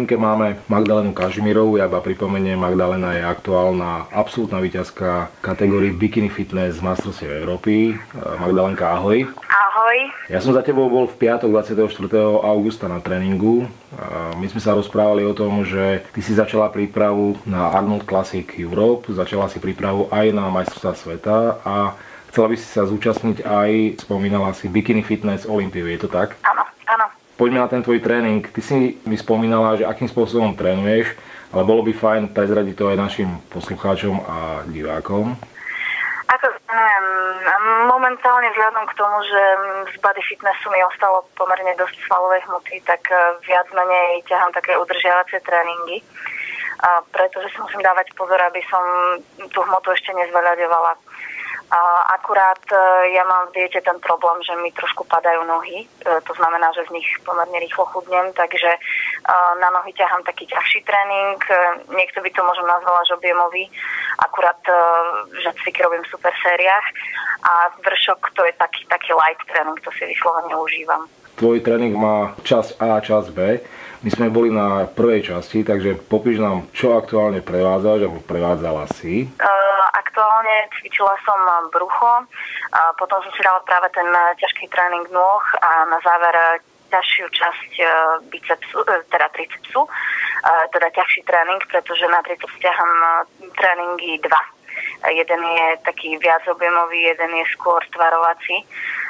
linke máme Magdalénu Kažimírovú. Ja iba pripomeniem, Magdalena je aktuálna absolútna víťazka kategórii Bikini Fitness Mastrovstiev Európy. Magdalenka, ahoj. Ahoj. Ja som za tebou bol v piatok 24. augusta na tréningu. My sme sa rozprávali o tom, že ty si začala prípravu na Arnold Classic Europe, začala si prípravu aj na majstrovstvá sveta a chcela by si sa zúčastniť aj, spomínala si, Bikini Fitness Olympiu, je to tak? Áno, áno. Poďme na ten tvoj tréning. Ty si mi spomínala, že akým spôsobom trénuješ, ale bolo by fajn prezradiť to aj našim poslucháčom a divákom. Ako trénujem? Momentálne vzhľadom k tomu, že z body fitnessu mi ostalo pomerne dosť svalovej hmoty, tak viac menej ťahám také udržiavacie tréningy, pretože si musím dávať pozor, aby som tú hmotu ešte nezveľaďovala. Akurát ja mám v diete ten problém, že mi trošku padajú nohy, to znamená, že z nich pomerne rýchlo chudnem, takže na nohy ťahám taký ťažší tréning, niekto by to možno nazval až objemový, akurát, že cviky robím v super sériách a vršok to je taký light tréning, to si vyslovene užívam. Tvoj tréning má časť A a časť B. My sme boli na prvej časti, takže popíš nám, čo aktuálne prevádzaš, alebo prevádzala si. Aktuálne cvičila som brucho, potom som si dala práve ten ťažký tréning nôh a na záver ťažšiu časť bicepsu, teda tricepsu, teda ťažší tréning, pretože na triceps ťahám tréningy 2. Jeden je taký viac objemový, jeden je skôr tvarovací,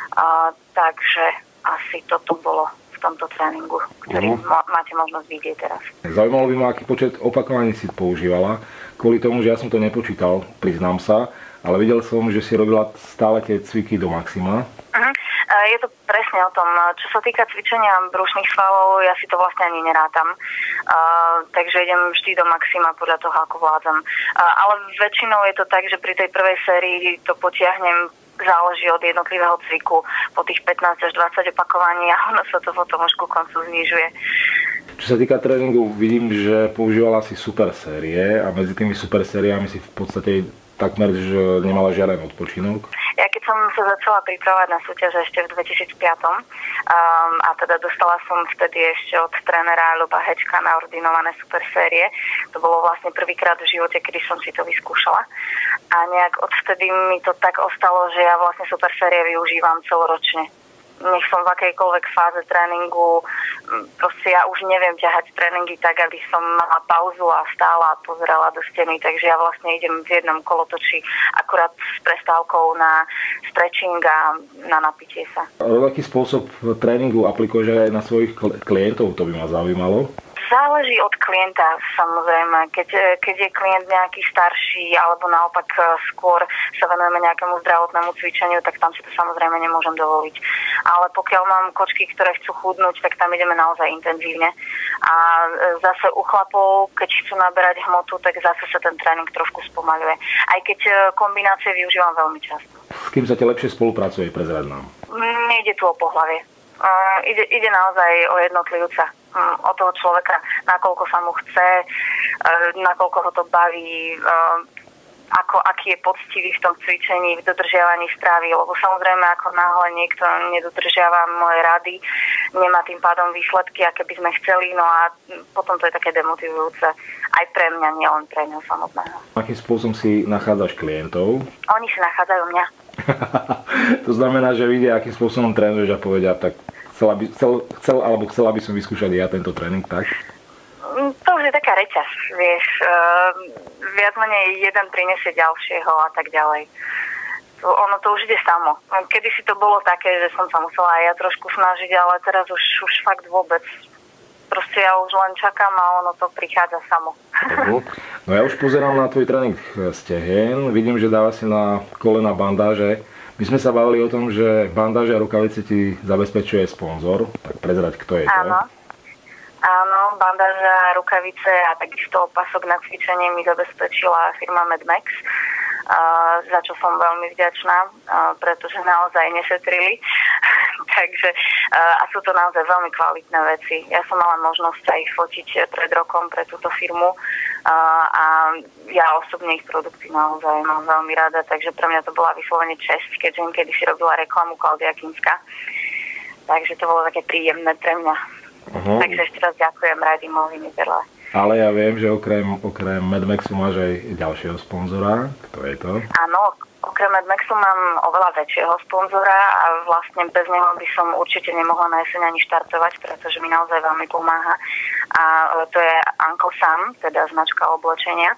takže asi toto bolo v tomto tréningu, ktorý máte možnosť vidieť teraz. Zaujímalo by ma, aký počet opakovaní si používala, kvôli tomu, že ja som to nepočítal, priznám sa, ale videl som, že si robila stále tie cviky do maxima. Je to presne o tom. Čo sa týka cvičenia brušných svalov, ja si to vlastne ani nerátam. Takže idem vždy do maxima podľa toho, ako vládzam. Ale väčšinou je to tak, že pri tej prvej sérii to potiahnem, záleží od jednotlivého cviku po tých 15 až 20 opakovaní a ono sa to potom už ku koncu znižuje. Čo sa týka tréningu, vidím, že používala si super série a medzi tými super sériami si v podstate takmer že nemala žiaden odpočinok. Ja keď som sa začala pripravovať na súťaže ešte v 2005 a teda dostala som vtedy ešte od trénera Ľuba Hečka naordinované super série. To bolo vlastne prvýkrát v živote, kedy som si to vyskúšala. A nejak odvtedy mi to tak ostalo, že ja vlastne super série využívam celoročne. Nech som v akejkoľvek fáze tréningu, proste ja už neviem ťahať tréningy tak, aby som mala pauzu a stála a pozerala do steny, takže ja vlastne idem v jednom kolotočí akurát s prestávkou na stretching a na napitie sa. Aký spôsob tréningu aplikuješ aj na svojich klientov, to by ma zaujímalo? Záleží od klienta, samozrejme. Keď je klient nejaký starší alebo naopak skôr sa venujeme nejakému zdravotnému cvičeniu, tak tam si to samozrejme nemôžem dovoliť. Ale pokiaľ mám kočky, ktoré chcú chudnúť, tak tam ideme naozaj intenzívne. A zase u chlapov, keď chcú naberať hmotu, tak zase sa ten tréning trošku spomaľuje. Aj keď kombinácie využívam veľmi často. S kým sa ti lepšie spolupracuje, prezrad nám? Nejde tu o pohlavie. Ide naozaj o jednotlivca, o toho človeka, nakoľko sa mu chce, nakoľko ho to baví, aký je poctivý v tom cvičení, v dodržiavaní stravy, lebo samozrejme, ako náhle niekto nedodržiava moje rady, nemá tým pádom výsledky, aké by sme chceli, no a potom to je také demotivujúce aj pre mňa, nielen pre mňa samotného. Akým spôsobom si nachádzaš klientov? Oni si nachádzajú mňa. To znamená, že vidia, akým spôsobom trénuješ a povedia, tak chcela by som vyskúšať ja tento tréning, tak? To už je taká reťaz, vieš. Viac menej jeden prinesie ďalšieho a tak ďalej. Ono to už ide samo. Kedysi to bolo také, že som sa musela aj ja trošku snažiť, ale teraz už fakt vôbec. Proste ja už len čakám a ono to prichádza samo. No ja už pozerám na tvoj tréning stehien. Vidím, že dáva si na kolena bandáže. My sme sa bavili o tom, že bandáže a rukavice ti zabezpečuje sponzor. Tak prezrať, kto je to. Áno, bandáže a rukavice a takisto opasok na cvičenie mi zabezpečila firma Medmax, za čo som veľmi vďačná, pretože naozaj nešetrili. Takže a sú to naozaj veľmi kvalitné veci. Ja som mala možnosť sa ich fotiť pred rokom pre túto firmu a ja osobne ich produkty naozaj mám veľmi rada, takže pre mňa to bola vyslovene česť, keďže im kedysi robila reklamu Klaudia Kinska. Takže to bolo také príjemné pre mňa. Takže ešte raz ďakujem Radimovi Niederle. Ale ja viem, že okrem Medmexu máš aj ďalšieho sponzora. Kto je to? Áno, okrem Medmexu mám oveľa väčšieho sponzora a vlastne bez neho by som určite nemohla na jeseň ani štartovať, pretože mi naozaj veľmi pomáha. A to je Uncle Sam, teda značka oblečenia.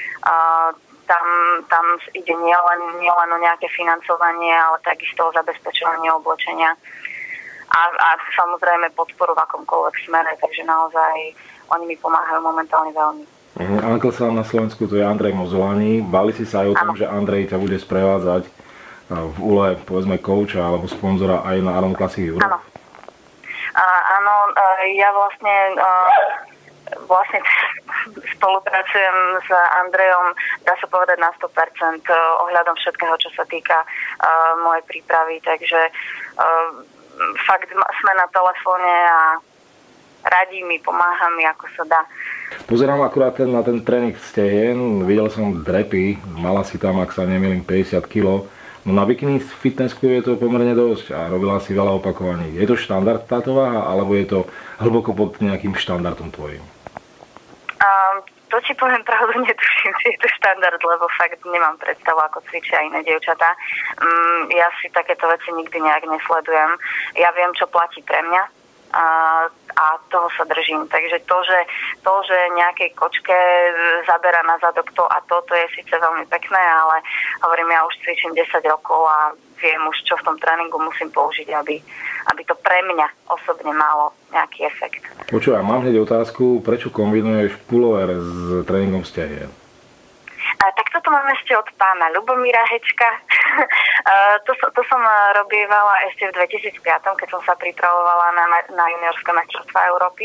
Tam ide nielen o nejaké financovanie, ale takisto o zabezpečovanie oblečenia. A samozrejme podporu v akomkoľvek smere, takže naozaj oni mi pomáhajú momentálne veľmi. Uncle Sam na Slovensku to je Andrej Mozolani. Bali si sa aj o tom, že Andrej ťa bude sprevádzať v úlohe, povedzme, kouča alebo sponzora aj na Arnold Classic Europe? Áno. Áno, ja vlastne spolupracujem s Andrejom, dá sa povedať, na 100% ohľadom všetkého, čo sa týka mojej prípravy, takže fakt sme na telefóne a radí mi, pomáha mi, ako sa dá. Pozerám akurát na ten tréning stehien, videl som drepy, mala si tam, ak sa nemýlim, 50 kg. No na bikini fitnessku je to pomerne dosť a robila si veľa opakovaní. Je to štandard táto váha, alebo je to hlboko pod nejakým štandardom tvojim? To ti poviem pravdu, netuším, či je to štandard, lebo fakt nemám predstavu, ako cvičia iné dievčatá. Ja si takéto veci nikdy nejak nesledujem. Ja viem, čo platí pre mňa a toho sa držím. Takže to, že nejakej kočke zabera na zadok to a to je síce veľmi pekné, ale hovorím, ja už cvičím 10 rokov a viem už, čo v tom tréningu musím použiť, aby to pre mňa osobne malo nejaký efekt. Počúvaj, mám hneď otázku, prečo kombinuješ pullover s tréningom stehien? Tak toto mám ešte od pána Ľubomíra Hečka. To som robievala ešte v 2005, keď som sa pripravovala na juniorské majstrovstvá Európy.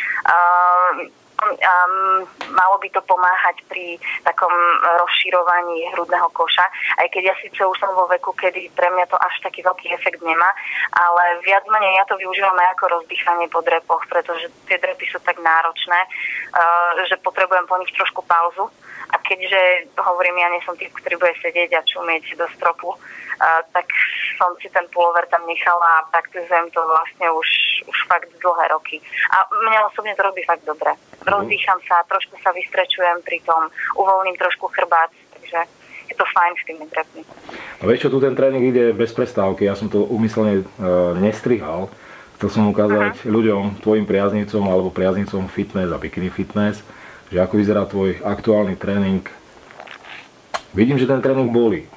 Malo by to pomáhať pri takom rozširovaní hrudného koša, aj keď ja síce už som vo veku, kedy pre mňa to až taký veľký efekt nemá, ale viac menej ja to využívam aj ako rozdýchanie po drepoch, pretože tie drepy sú tak náročné, že potrebujem po nich trošku pauzu. A keďže, hovorím, ja nie som typ, ktorý bude sedieť a čumieť do stropu, tak som si ten pullover tam nechala a praktizujem to vlastne už fakt dlhé roky. A mňa osobne to robí fakt dobre. Rozdýcham sa, trošku sa vystrečujem pri tom, uvoľním trošku chrbát, takže je to fajn s tými drepmi. No vieš čo, tu ten tréning ide bez prestávky, ja som to úmyselne nestrihal. Chcel som ukázať ľuďom, tvojim priaznivcom alebo priaznivcom fitness a bikini fitness, že ako vyzerá tvoj aktuálny tréning. Vidím, že ten tréning bolí.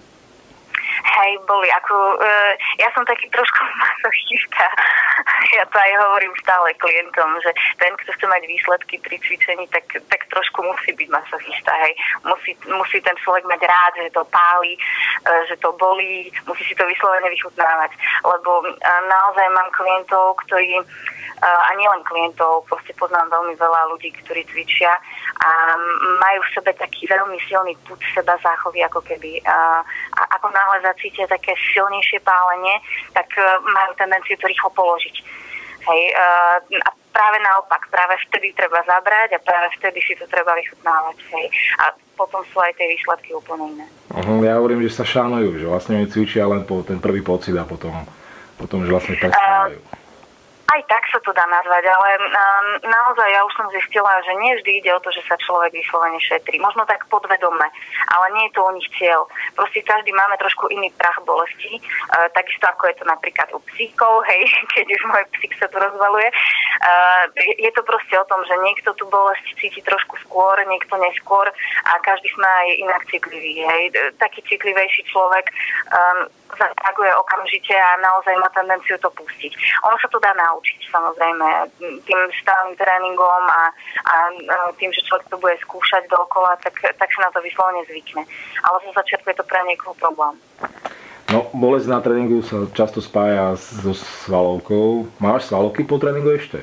Hej, boli. Ja som taký trošku masochista. Ja to aj hovorím stále klientom, že ten, kto chce mať výsledky pri cvičení, tak trošku musí byť masochista. Hej. Musí ten človek mať rád, že to páli, že to bolí, musí si to vyslovene vychutnávať. Lebo naozaj mám klientov, ktorí a nielen klientov, proste poznám veľmi veľa ľudí, ktorí cvičia a majú v sebe taký veľmi silný pud seba záchovy, ako keby. A ako náhle zacítia také silnejšie pálenie, tak majú tendenciu to rýchlo položiť. Hej, a práve naopak, práve vtedy treba zabrať a práve vtedy si to treba vychutnávať. Hej. A potom sú aj tie výsledky úplne iné. Ja hovorím, že sa šanujú, že vlastne oni cvičia len po ten prvý pocit a potom že vlastne tak stávajú. Aj tak sa to dá nazvať, ale naozaj ja už som zistila, že nie vždy ide o to, že sa človek vyslovene šetrí. Možno tak podvedome, ale nie je to u nich cieľ. Proste každý máme trošku iný prach bolesti, takisto ako je to napríklad u psíkov, hej, keď už môj psík sa tu rozvaluje. Je to proste o tom, že niekto tú bolesť cíti trošku skôr, niekto neskôr a každý sme aj inak citlivý. Hej. Taký citlivejší človek zareaguje okamžite a naozaj má tendenciu to pustiť. Ono sa to dá naučiť, samozrejme, tým stálym tréningom a tým, že človek to bude skúšať dookola, tak sa na to vyslovene zvykne. Ale zo začiatku je to pre niekoho problém. No, bolesť na tréningu sa často spája so svalovkou. Máš svalovky po tréningu ešte?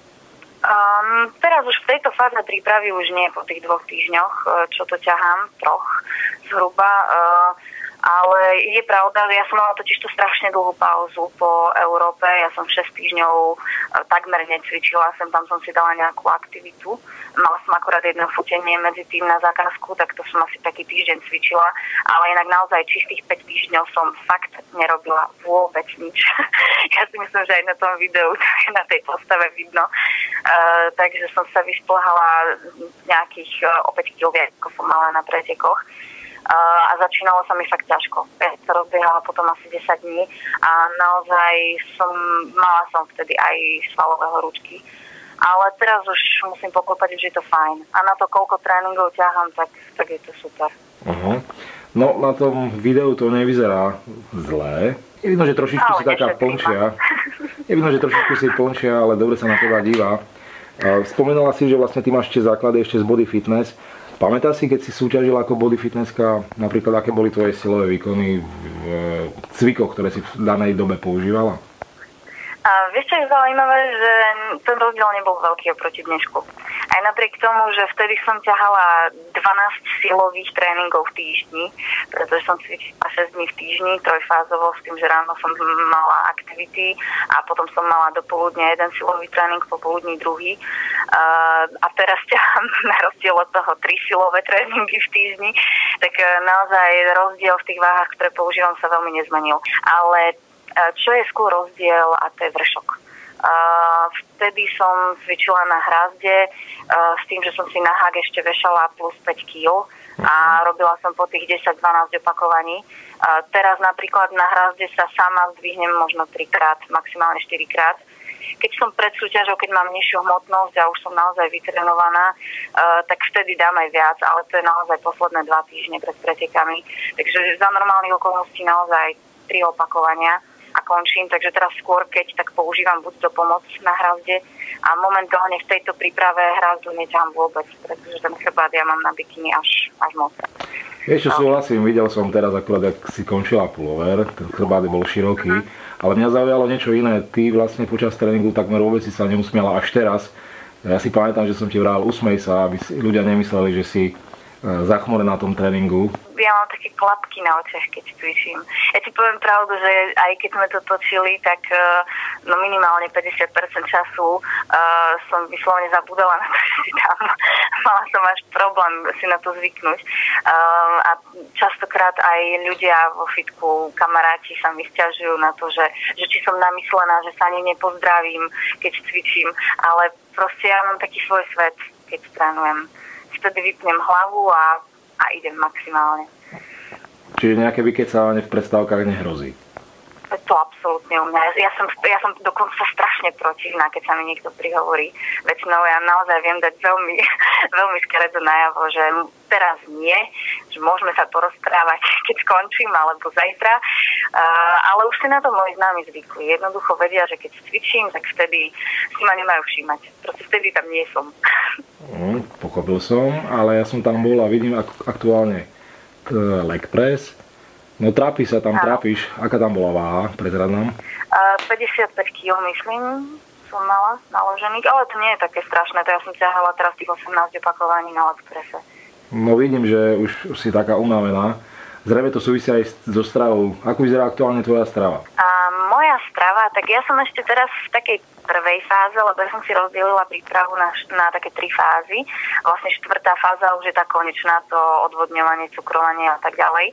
Teraz už v tejto fáze prípravy už nie, po tých 2 týždňoch, čo to ťahám, 3 zhruba. Ale je pravda, že ja som mala totiž tú strašne dlhú pauzu po Európe. Ja som 6 týždňov takmer necvičila, tam som si dala nejakú aktivitu. Mala som akorát jedno fotenie medzi tým na zákazku, tak to som asi taký týždeň cvičila. Ale inak naozaj čistých 5 týždňov som fakt nerobila vôbec nič. Ja si myslím, že aj na tom videu, na tej postave vidno. Takže som sa vyšplhala nejakých o 5 kg, ako som mala na pretekoch. A začínalo sa mi fakt ťažko. Ja sa rozbiehala potom asi 10 dní a naozaj mala som vtedy aj svalové horúčky. Ale teraz už musím poklopať, že je to fajn. A na to, koľko tréningov ťahám, tak je to super. Uh-huh. No, na tom videu to nevyzerá zlé. Je vidno, že trošičku si taká plnšia. Je vidno, že trošičku si plnšia, ale dobre sa na teba díva. Spomenula si, že vlastne ty máš ešte základy ešte z Body Fitness. Pamätáš si, keď si súťažila ako Body Fitnesska, napríklad aké boli tvoje silové výkony v cvikoch, ktoré si v danej dobe používala? Vieš, čo je zaujímavé, že ten rozdiel nebol veľký oproti dnešku. Aj napriek tomu, že vtedy som ťahala 12 silových tréningov v týždni, pretože som cvičila 6 dní v týždni, trojfázovo, s tým, že ráno som mala aktivity a potom som mala do poludnia jeden silový tréning, popoludní druhý. A teraz ťahám na rozdiel od toho 3 silové tréningy v týždni, tak naozaj rozdiel v tých váhach, ktoré používam, sa veľmi nezmenil. Ale čo je skôr rozdiel, a to je vršok. Vtedy som cvičila na hrazde s tým, že som si na hák ešte vešala plus 5 kg a robila som po tých 10-12 opakovaní. Teraz napríklad na hrazde sa sama zdvihnem možno 3-krát, maximálne 4-krát. Keď som pred súťažou, keď mám nižšiu hmotnosť a už som naozaj vytrenovaná, tak vtedy dám aj viac, ale to je naozaj posledné 2 týždne pred pretekami. Takže za normálnych okolností naozaj 3 opakovania a končím, takže teraz skôr, keď tak používam buď to pomoc na hrazde a momentálne v tejto príprave hrazdu neťahám vôbec, pretože ten chrbát ja mám na bikini až moc. Vieš čo, súhlasím, videl som teraz akurát, ak si končila pullover, ten chrbát bol široký, ale mňa zaujalo niečo iné, ty vlastne počas tréningu takmer vôbec si sa neusmiala až teraz. Ja si pamätám, že som ti vral, usmej sa, aby ľudia nemysleli, že si zachmorená na tom tréningu. Ja mám také klapky na očiach, keď cvičím. Ja ti poviem pravdu, že aj keď sme to točili, tak no minimálne 50% času som vyslovene zabudala na to, že si tam. Mala som až problém si na to zvyknúť. A častokrát aj ľudia vo fitku, kamaráti sa mi sťažujú na to, že či som namyslená, že sa ani nepozdravím, keď cvičím. Ale proste ja mám taký svoj svet, keď trénujem. Vtedy vypnem hlavu a idem maximálne. Čiže nejaké vykecávanie v prestávkach nehrozí? To absolútne u mňa. Ja som dokonca strašne protivná, keď sa mi niekto prihovorí. Väčšinou ja naozaj viem dať veľmi, veľmi skredo najavo, že teraz nie, že môžeme sa porozprávať, keď skončím, alebo zajtra. Ale už si na to moji známi zvykli. Jednoducho vedia, že keď cvičím, tak vtedy si ma nemajú všímať. Proste vtedy tam nie som. Pochopil som, ale ja som tam bol a vidím aktuálne leg press. No trápiš sa tam, trápiš. Aká tam bola váha? Prezrad nám. 55 kg myslím som mala naložených, ale to nie je také strašné. To ja som ťahala teraz tých 18 opakovaní na leg presse. No vidím, že už si taká unavená. Zrejme to súvisí aj so stravou. Ako vyzerá aktuálne tvoja strava? Moja strava, tak ja som ešte teraz v takej prvej fáze, lebo ja som si rozdielila prípravu na také 3 fázy. Vlastne 4. fáza už je tá konečná, to odvodňovanie, cukrovanie a tak ďalej.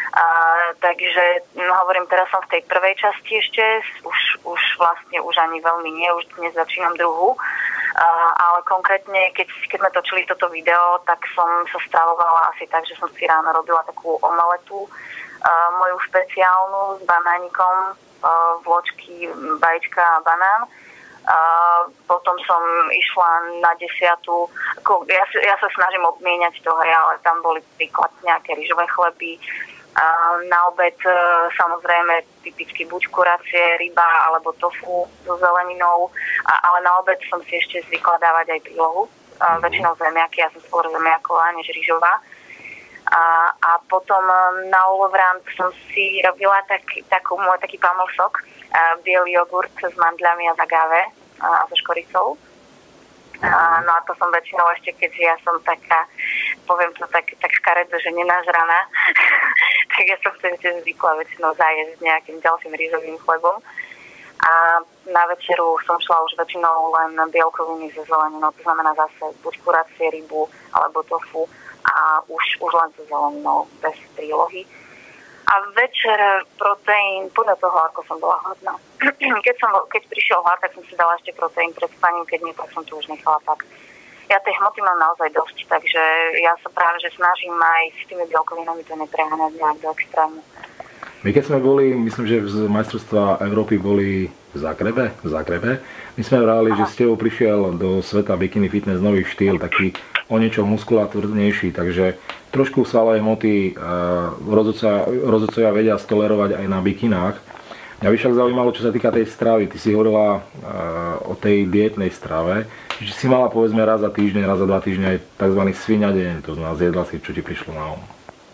Takže hovorím, teraz som v tej prvej časti ešte, už vlastne už ani veľmi nie, už dnes začínam druhú. Ale konkrétne, keď sme točili toto video, tak som sa stravovala asi tak, že som si ráno robila takú omeletu, moju špeciálnu s banánikom, vločky, vajíčka a banán. Potom som išla na 10. Ja sa snažím obmieniať to, ale tam boli príklad nejaké ryžové chleby. Na obed samozrejme typicky buď kuracie, ryba alebo tofu so zeleninou, ale na obed som si ešte zvykla dávať aj prílohu. Väčšinou zemiaky, ja som skôr zemiaková než ryžová. A potom na ulovrán som si robila taký pamlsok, biely jogurt s mandľami a z agave a so škoricou. No a to som väčšinou ešte, keďže ja som taká, poviem to tak škaredo, že nenažraná, tak ja som vtedy zvykla väčšinou zajesť s nejakým ďalším rýžovým chlebom. A na večeru som šla už väčšinou len bielkoviny so zeleninou, to znamená zase buď kuracie, rybu alebo tofu a už len so zeleninou, bez prílohy. A večer proteín podľa toho, ako som bola hladná. Keď prišiel hlad, tak som si dala ešte proteín pred spaním, keď nie, tak som to už nechala tak. Ja tej hmoty mám naozaj dosť, takže ja sa práve že snažím aj s tými bielkovinami to nepreháňať nejak do extrému. My keď sme boli, myslím, že z majstrovstva Európy boli v Zagrebe, my sme vrali, že s tebou prišiel do sveta bikini fitness nový štýl, taký o niečo muskulatúrnejší, takže trošku svalové hmoty rozhodcovia vedia stolerovať aj na bikinách. Mňa by však zaujímalo, čo sa týka tej stravy. Ty si hovorila o tej dietnej strave, že si mala povedzme raz za týždeň, raz za 2 týždne aj tzv. Sviňadeň, to znamená zjedla si, čo ti prišlo na um.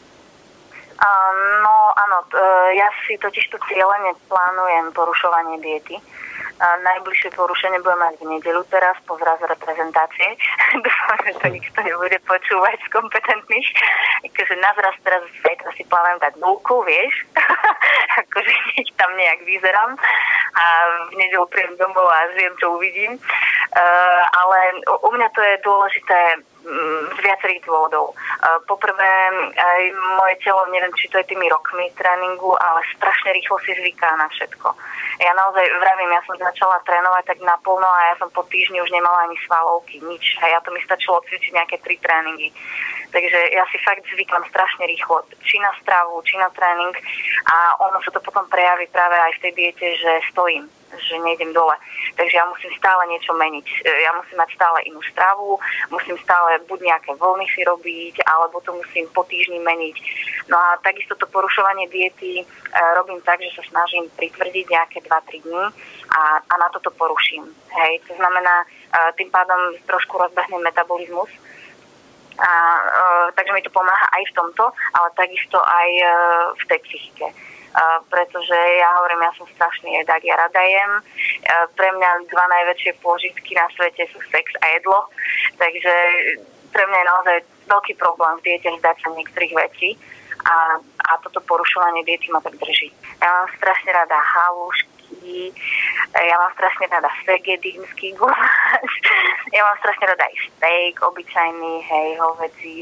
No áno, ja si totižto cieľene plánujem porušovanie diety. Najbližšie porušenie budem mať v nedeľu teraz po zrazu reprezentácie. Dúfam, že to nikto nebude počúvať z kompetentných. Akože na zraz teraz si plánujem dať 0, vieš. Akože nech tam nejak vyzerám. A v nedeľu príjem domov a žijem, čo uvidím. Ale u mňa to je dôležité z viacerých dôvodov. Poprvé, aj moje telo, neviem, či to je tými rokmi tréningu, ale strašne rýchlo si zvyká na všetko. Ja naozaj vravím, ja som začala trénovať tak naplno a ja som po týždni už nemala ani svalovky, nič. A ja to mi stačilo cvičiť nejaké 3 tréningy. Takže ja si fakt zvykám strašne rýchlo. Či na stravu, či na tréning. A ono sa to potom prejaví práve aj v tej diete, že stojím, že nejdem dole. Takže ja musím stále niečo meniť. Ja musím mať stále inú stravu, musím stále buď nejaké vlny si robiť, alebo to musím po týždni meniť. No a takisto to porušovanie diety robím tak, že sa snažím pritvrdiť nejaké 2-3 dní a na toto poruším. Hej, to znamená, tým pádom trošku rozbehnem metabolizmus. Takže mi to pomáha aj v tomto, ale takisto aj v tej psychike. Pretože ja hovorím, ja som strašný jedák, ja rada jem. Pre mňa 2 najväčšie pôžitky na svete sú sex a jedlo, takže pre mňa je naozaj veľký problém v diete vzdať sa niektorých vecí a toto porušovanie diety ma tak drží. Ja mám strašne rada halušky, ja mám strašne rada segedínsky guláš, ja mám strašne rada aj steak, obyčajný, hej, hovädzí.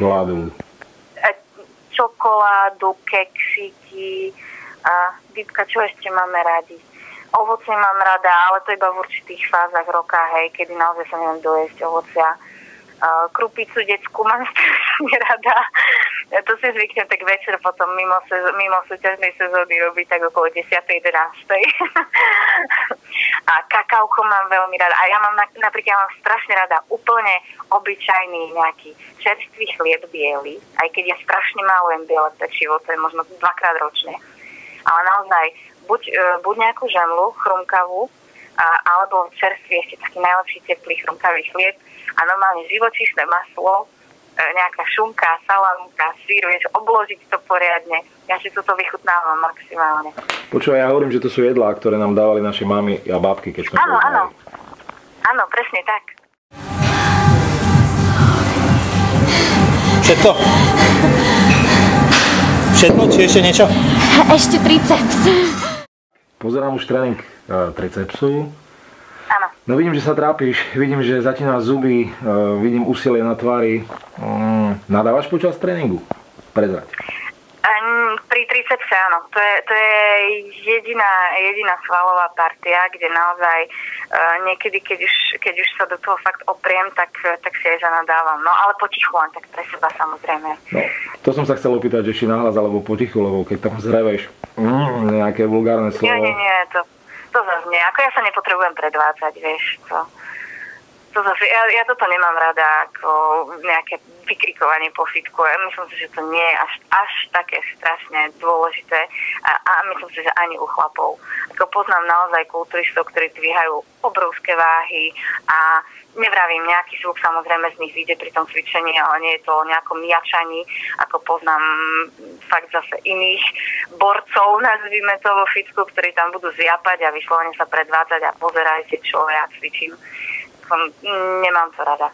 Čokoládu, keksiky, Dipka, čo ešte máme radi? Ovocie mám rada, ale to iba v určitých fázach roka, hej, kedy naozaj sa neviem dojesť ovocia. Krupicu detskú mám strašne rada. Ja to si zvyknem tak večer potom mimo súťažnej sezóny robiť tak okolo 10:11. A kakauko mám veľmi rada. A ja mám napríklad strašne rada úplne obyčajný nejaký čerstvý chlieb biely, aj keď ja strašne málo jem biele pečivo, to je možno 2-krát ročne. Ale naozaj, buď nejakú žemlu, chrumkavú, alebo čerstvý, ešte taký najlepší teplý chrumkavý chlieb a normálne živočíšne maslo, nejaká šunka, salamka, sír, vieš, obložiť to poriadne. Ja si toto vychutnávam maximálne. Počúvaj, ja hovorím, že to sú jedlá, ktoré nám dávali naše mamy a babky, keď sme boli. Áno, presne tak. Všetko? Všetko? Či ešte niečo? Ešte triceps. Pozerám už tréning tricepsu. Áno. No vidím, že sa trápiš, vidím, že zatínaš zuby, vidím úsilie na tvári. Nadávaš počas tréningu? Prezrať. Pri tricepse áno. To je jediná svalová partia, kde naozaj niekedy, keď už sa do toho fakt opriem, tak si aj zanadávam. No ale potichu len tak pre seba samozrejme. No, to som sa chcel opýtať, že či nahlas alebo potichu, lebo keď tam zreveš nejaké vulgárne slovo. Nie, to zase nie. Ako ja sa nepotrebujem predvádzať, vieš, to zase, ja toto nemám rada ako nejaké vykrikovanie po fitku. Ja myslím si, že to nie je až také strašne dôležité a myslím si, že ani u chlapov. Ako poznám naozaj kulturistov, ktorí dvíhajú obrovské váhy a nevravím, nejaký zvuk samozrejme z nich vyjde pri tom cvičení, ale nie je to o nejakom miačaní, ako poznám fakt zase iných borcov, nazvime to vo fitku, ktorí tam budú zjapať a vyslovene sa predvádzať a pozerajte, čo ja cvičím. Nemám to rada.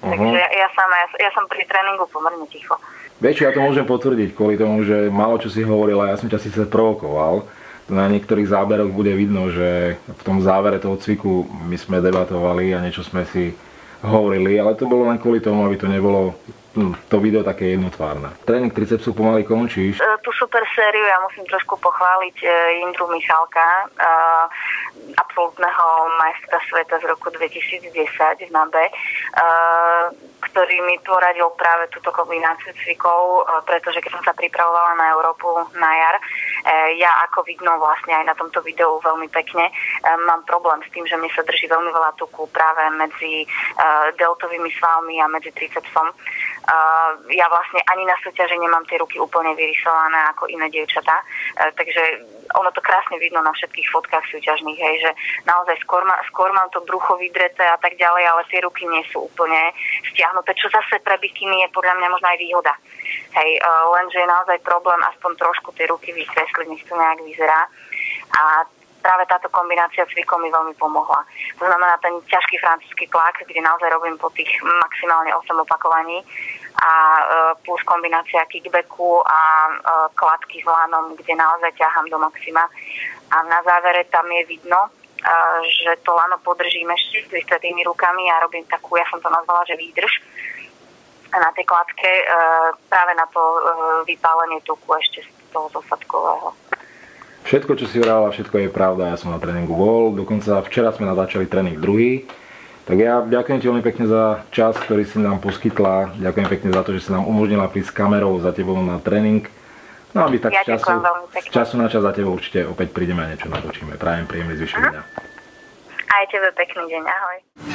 Takže ja som pri tréningu pomerne ticho. Vieš, ja to môžem potvrdiť kvôli tomu, že málo čo si hovorila, ja som ťa síce provokoval. Na niektorých záberoch bude vidno, že v tom závere toho cviku my sme debatovali a niečo sme si hovorili, ale to bolo len kvôli tomu, aby to nebolo to video také jednotvárne. Tréning tricepsu pomaly končíš. Tú super sériu ja musím trošku pochváliť Jindru Michalka, absolútneho majstra sveta z roku 2010 v NABE, ktorý mi poradil práve túto kombináciu cvikov, pretože keď som sa pripravovala na Európu na jar, ja ako vidno vlastne aj na tomto videu veľmi pekne, mám problém s tým, že mne sa drží veľmi veľa tuku práve medzi deltovými svalmi a medzi tricepsom. Ja vlastne ani na súťaži nemám tie ruky úplne vyrysované ako iné dievčatá, takže ono to krásne vidno na všetkých fotkách súťažných, hej, že naozaj skôr mám to brucho vydreté a tak ďalej, ale tie ruky nie sú úplne stiahnuté, čo zase pre bikini je podľa mňa možno aj výhoda. Hej, lenže je naozaj problém aspoň trošku tie ruky vykresliť, nech to nejak vyzerá. A práve táto kombinácia cvikov mi veľmi pomohla. To znamená ten ťažký francúzsky tlak, kde naozaj robím po tých maximálne 8 opakovaní a plus kombinácia kickbacku a kladky s lánom, kde naozaj ťahám do maxima. A na závere tam je vidno, že to lano podržím ešte s vystretými rukami a robím takú, ja som to nazvala, že výdrž. A na tej kladke práve na to vypálenie tuku ešte z toho zosadkového. Všetko, čo si hovorila, všetko je pravda, ja som na tréningu bol, dokonca včera sme natáčali tréning druhý. Tak ja ďakujem ti veľmi pekne za čas, ktorý si nám poskytla, ďakujem pekne za to, že si nám umožnila prísť s kamerou za tebou na tréning. No aby tak ja z času na čas za tebou určite opäť prídeme a niečo natočíme. Prajem príjemný zvyšok dňa. Aj tebe pekný deň, ahoj.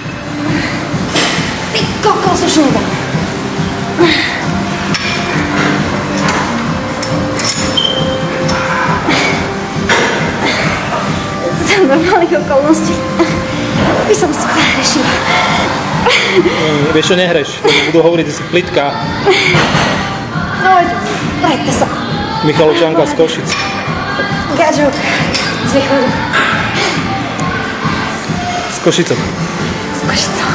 Ty kokos už nedá. Za normálnych okolností by som si zahrešila. Vieš čo, nehreš, budú hovoriť, že si plitka. No, vrajte sa. Michalovčanka z Košic. Gažok z východu. Z Košicok. Z Košicok.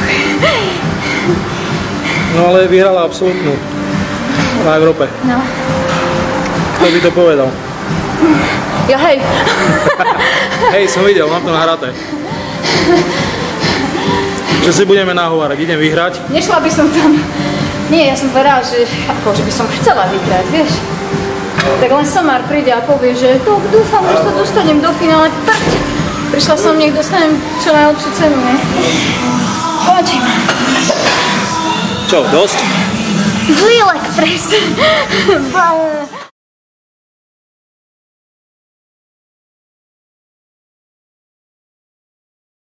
No ale vyhrala absolútnu na Európe. No. Kto by to povedal? Ja hej. Hej, som videl, mám to nahraté. Čo si budeme nahovárať? Idem vyhrať? Nešla by som tam. Nie, ja som povedala, že by som chcela vyhrať, vieš. Tak len Samár príde a povie, že dúfam, že sa dostanem do finále. Tak, prišla som, nech dostanem čo najlepšiu cenu, ne? Končím. Čo, dosť? Zlý leg pres.